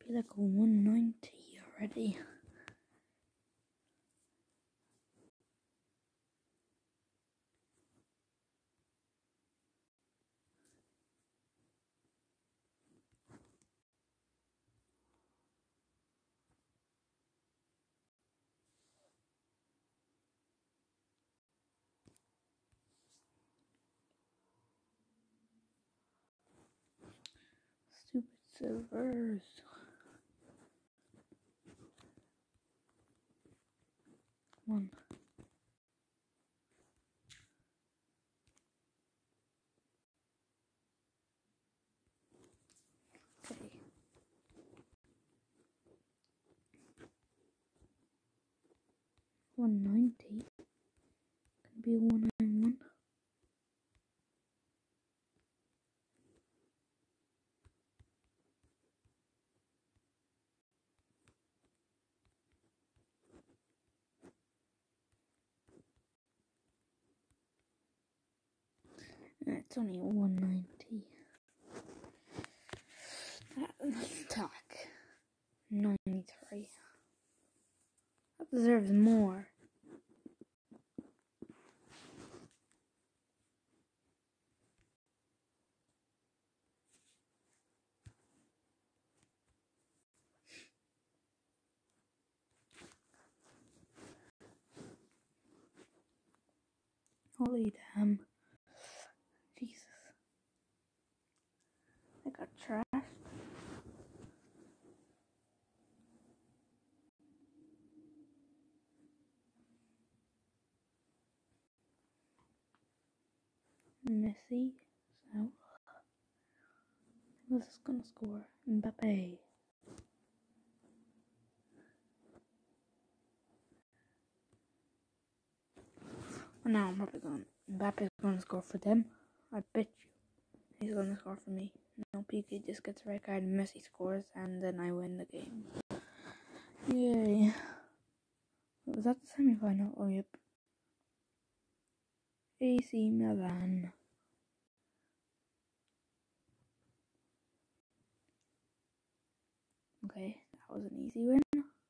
be like a 190 already. Stupid servers. One. Okay. 190. Can be 191. It's only 190. Attack. 93. That deserves more. Holy damn. Jesus. I got trashed. Messi. So. Who's this gonna score? Mbappe. Well, now I'm probably going. Mbappe's gonna score for them. I bet you. He's gonna score for me. No, PK just gets a red card, Messi scores, and then I win the game. Yay. Was that the semi-final? Oh, yep. AC Milan. Okay, that was an easy win.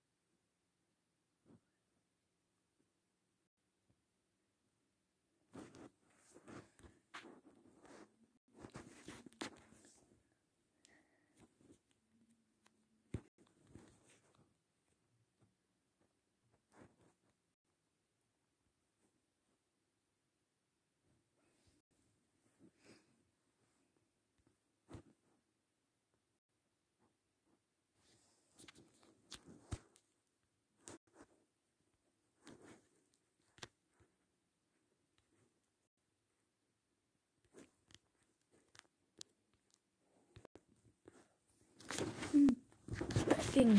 Begging.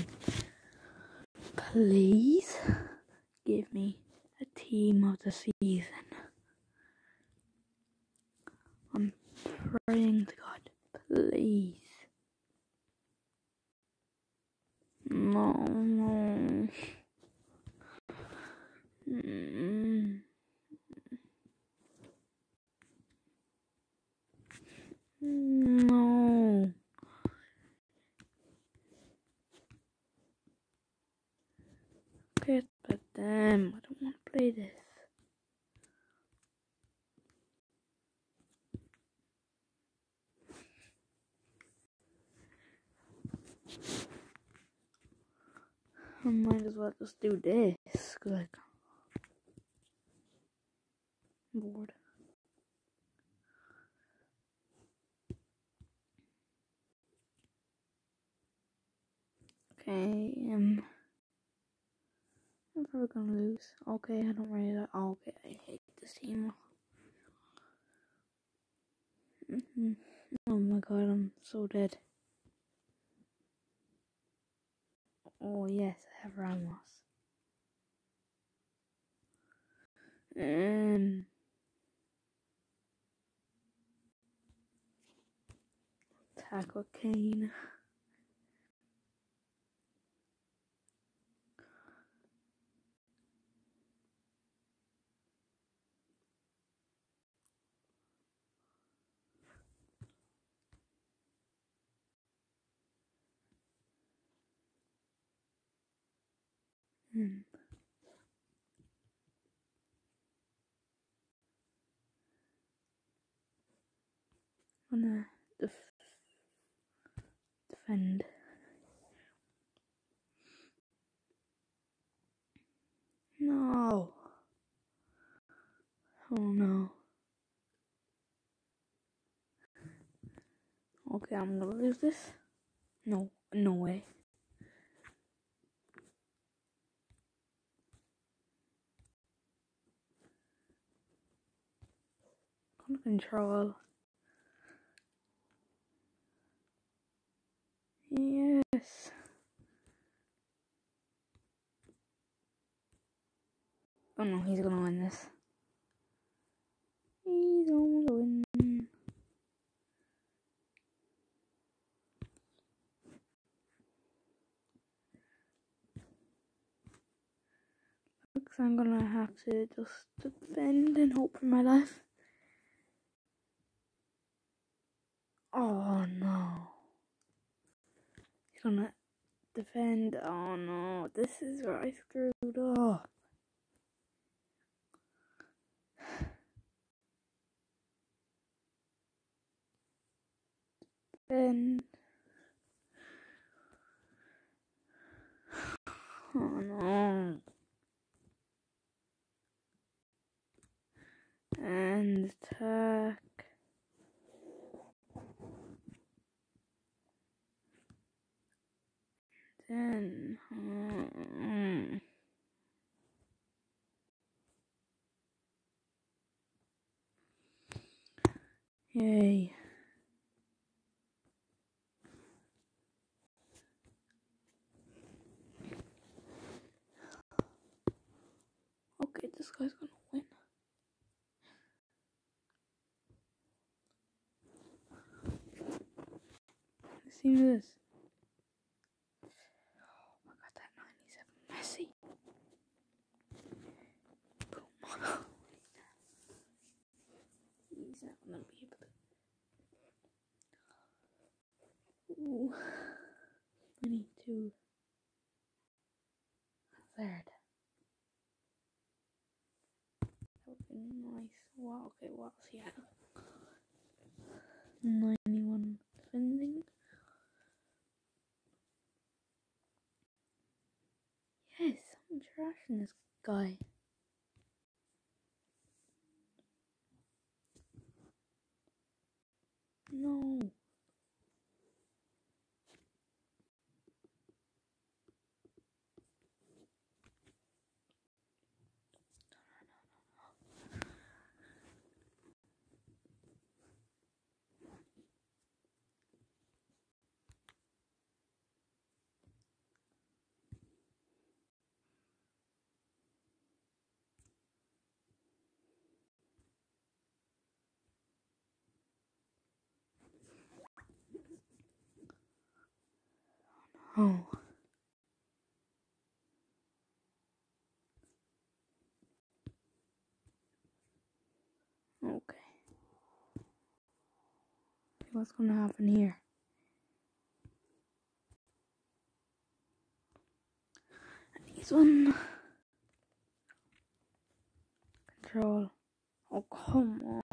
Please give me a team of the season. I'm praying to God, please. No. No. Okay, but damn, I don't want to play this. I might as well just do this, cause I'm bored. Okay, I'm probably gonna lose. Okay, I don't really like. Okay, I hate this team. Oh my god, I'm so dead. Oh yes, I have Ramos. Attack with Kane. Gonna defend. No. Oh no. Okay, I'm gonna lose this. No way. Gonna control. Yes. Oh no, he's gonna win this. He's gonna win. Looks I'm gonna have to just defend and hope for my life. Oh no. He's gonna defend. Oh no. This is where I screwed up. Defend. Oh no. And attack. Then. Yay. Okay, this guy's gonna win. See this. Oh, I got that 97 Messi. Boom. He's not gonna be able to. Ooh. I need to. Third. That would be nice. Wow, okay, what else he had? 91 defending. Yes, I'm trashing this guy. No. Oh. Okay. What's gonna happen here? He's one. Control. Oh, come